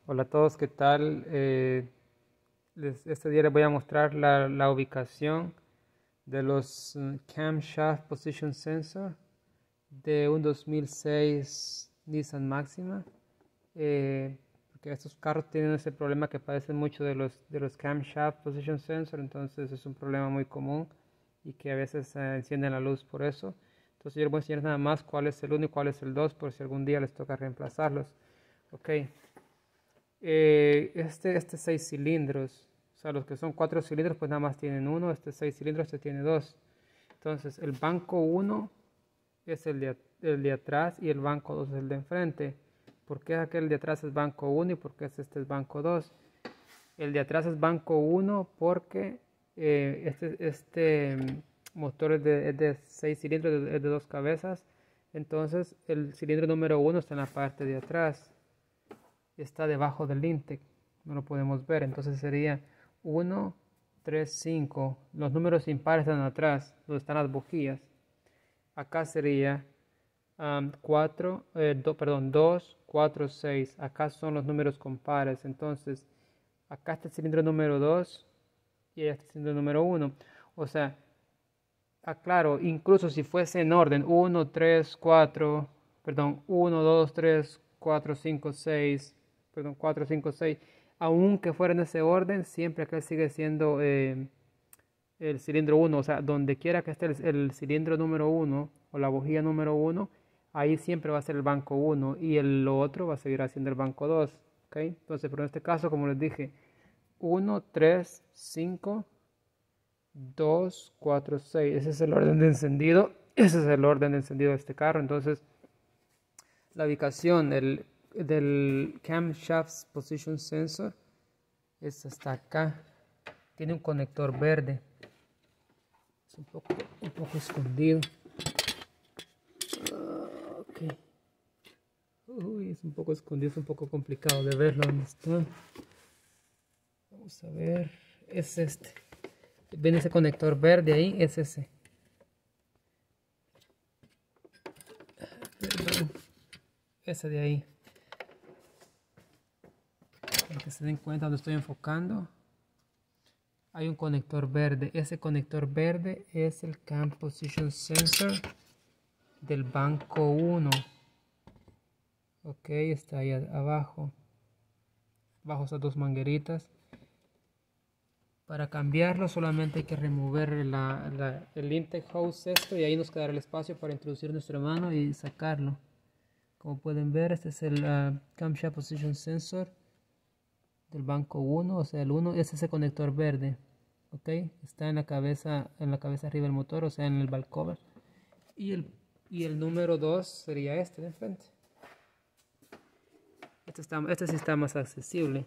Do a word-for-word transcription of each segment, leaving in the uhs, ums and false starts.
Hola a todos, ¿qué tal? Eh, les- este día les voy a mostrar la, la ubicación de los eh, Camshaft Position Sensor de un dos mil seis Nissan Maxima. Eh, porque estos carros tienen ese problema que padecen mucho de los, de los Camshaft Position Sensor, entonces es un problema muy común y que a veces eh, encienden la luz por eso. Entonces yo les voy a enseñar nada más cuál es el uno y cuál es el dos por si algún día les toca reemplazarlos. Ok. Eh, este, este seis cilindros, o sea, los que son cuatro cilindros, pues nada más tienen uno, este seis cilindros, este tiene dos. Entonces, el banco uno es el de, el de atrás y el banco dos es el de enfrente. ¿Por qué aquel de atrás es banco uno y por qué este es banco dos? El de atrás es banco uno porque eh, este, este mm, motor es de, es de seis cilindros, es de, es de dos cabezas. Entonces, el cilindro número uno está en la parte de atrás, está debajo del intake, no lo podemos ver, entonces sería uno, tres, cinco, los números impares están atrás, donde están las bujías. Acá sería um, cuatro, eh, do, perdón, dos, cuatro, seis, acá son los números compares, entonces acá está el cilindro número dos y este es el cilindro número uno, o sea, aclaro, incluso si fuese en orden uno, tres, cuatro, perdón, uno, dos, tres, cuatro, cinco, seis, perdón, cuatro, cinco, seis, aunque fuera en ese orden, siempre acá sigue siendo eh, el cilindro uno, o sea, donde quiera que esté el, el cilindro número uno o la bujía número uno, ahí siempre va a ser el banco uno y el lo otro va a seguir haciendo el banco dos, ¿ok? Entonces, pero en este caso, como les dije, uno, tres, cinco, dos, cuatro, seis. Ese es el orden de encendido. Ese es el orden de encendido de este carro. Entonces, la ubicación del, del Camshaft Position Sensor es hasta acá. Tiene un conector verde. Es un poco, un poco escondido. Uh, ok. Uy, es un poco escondido, es un poco complicado de verlo dónde está. Vamos a ver. Es este. ¿Ven ese conector verde ahí? Es ese. Perdón. Ese de ahí. Para que se den cuenta donde estoy enfocando. Hay un conector verde. Ese conector verde es el Cam Position Sensor del banco uno. Ok, está ahí abajo. Bajo esas dos mangueritas. Para cambiarlo solamente hay que remover la, la, el intake hose esto y ahí nos quedará el espacio para introducir nuestra mano y sacarlo. Como pueden ver, este es el uh, Camshaft Position Sensor del banco uno, o sea el uno es ese conector verde. Ok, está en la cabeza, en la cabeza arriba del motor, o sea en el valve cover. Y el, y el número dos sería este de enfrente. Este, está, este sí está más accesible.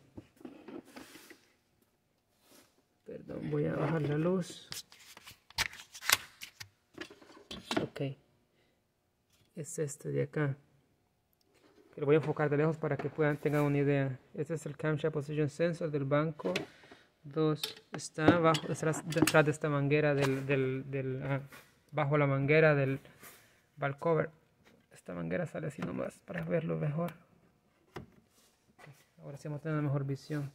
Perdón, voy a bajar la luz. Ok, es este de acá. Que lo voy a enfocar de lejos para que puedan tengan una idea. Este es el Camshaft Position Sensor del banco dos. Está bajo, detrás, detrás de esta manguera del, del, del ah, bajo la manguera del valve cover. Esta manguera sale así nomás para verlo mejor. Okay, ahora sí vamos a tener una mejor visión.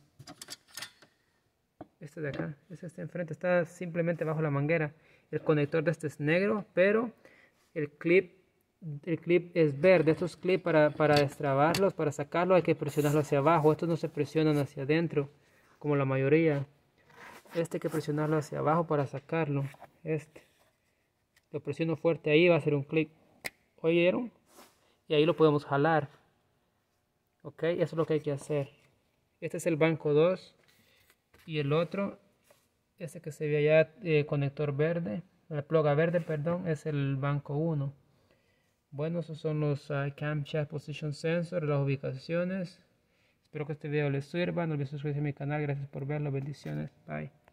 Este de acá, este está enfrente, está simplemente bajo la manguera. El conector de este es negro, pero el clip, el clip es verde. Estos clips para, para destrabarlos, para sacarlos hay que presionarlos hacia abajo. Estos no se presionan hacia adentro, como la mayoría. Este hay que presionarlo hacia abajo para sacarlo. Este. Lo presiono fuerte ahí, va a hacer un clic. ¿Oyeron? Y ahí lo podemos jalar. Ok, eso es lo que hay que hacer. Este es el banco dos. Y el otro, ese que se ve allá, eh, conector verde, la ploga verde, perdón, es el banco uno. Bueno, esos son los uh, Camshaft Position Sensor, las ubicaciones. Espero que este video les sirva. No olviden suscribirse a mi canal. Gracias por verlo. Bendiciones. Bye.